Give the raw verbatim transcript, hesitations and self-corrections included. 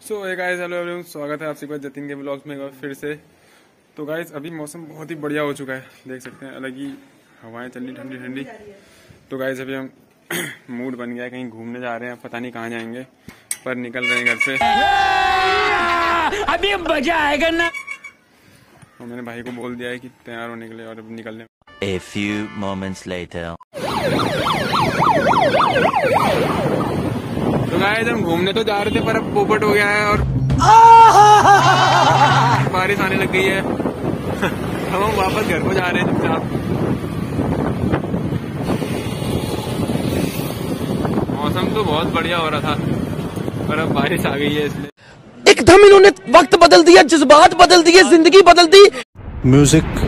सो hey guys, hello everyone, स्वागत है आप सभी का जतिन के ब्लॉग्स में फिर से। तो गाइस अभी मौसम बहुत ही बढ़िया हो चुका है, देख सकते हैं, अलग ही हवाएं चल रही ठंडी ठंडी। तो गाइस अभी हम मूड बन गया है, कहीं घूमने जा रहे हैं, पता नहीं कहाँ जाएंगे, पर निकल रहे हैं घर से। अभी मजा आएगा ना। तो मैंने भाई को बोल दिया है कि तैयार होने के लिए और अब निकलने। A few moments later. तो गाइस हम घूमने तो जा रहे थे, पर अब पोपट हो गया है और बारिश आने लग गई है। अब हम वापस घर को जा रहे हैं चुपचाप। मौसम तो बहुत बढ़िया हो रहा था, पर अब बारिश आ गई है, इसलिए एकदम इन्होंने वक्त बदल दिया, जज्बात बदल दिए, जिंदगी बदल दी। म्यूजिक